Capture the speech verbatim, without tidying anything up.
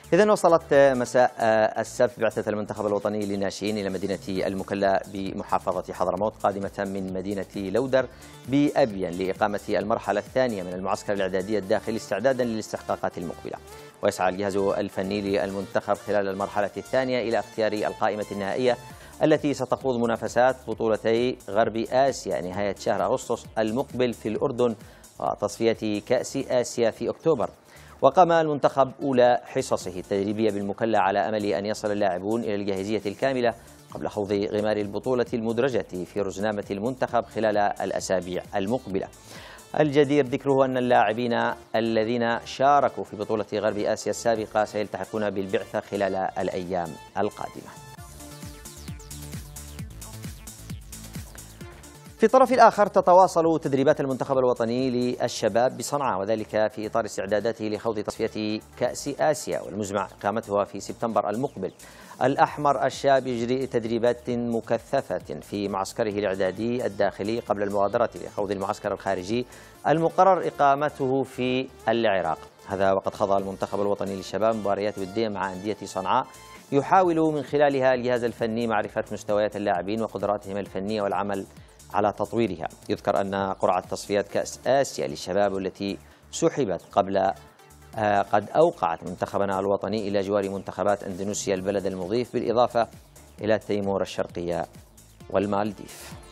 إذن وصلت مساء السبت بعثة المنتخب الوطني للناشئين إلى مدينة المكلا بمحافظة حضرموت قادمة من مدينة لودر بأبين لإقامة المرحلة الثانية من المعسكر الإعدادي الداخلي استعدادا للاستحقاقات المقبلة. ويسعى الجهاز الفني للمنتخب خلال المرحلة الثانية إلى اختيار القائمة النهائية التي ستخوض منافسات بطولتي غرب آسيا نهاية شهر أغسطس المقبل في الأردن وتصفية كأس آسيا في أكتوبر. وقام المنتخب أولى حصصه التدريبية بالمكلا على أمل أن يصل اللاعبون إلى الجاهزية الكاملة قبل خوض غمار البطولة المدرجة في رزنامة المنتخب خلال الأسابيع المقبلة. الجدير ذكره أن اللاعبين الذين شاركوا في بطولة غرب آسيا السابقة سيلتحقون بالبعثة خلال الأيام القادمة. في الطرف الآخر تتواصل تدريبات المنتخب الوطني للشباب بصنعاء وذلك في إطار استعداداته لخوض تصفية كأس آسيا والمزمع إقامتها في سبتمبر المقبل. الأحمر الشاب يجري تدريبات مكثفة في معسكره الإعدادي الداخلي قبل المغادرة لخوض المعسكر الخارجي المقرر إقامته في العراق. هذا وقد خاض المنتخب الوطني للشباب مباريات ودية مع أندية صنعاء يحاول من خلالها الجهاز الفني معرفة مستويات اللاعبين وقدراتهم الفنية والعمل على تطويرها. يذكر أن قرعة تصفيات كأس آسيا للشباب التي سحبت قبل قد أوقعت منتخبنا الوطني إلى جوار منتخبات أندونيسيا البلد المضيف بالإضافة إلى تيمور الشرقية والمالديف.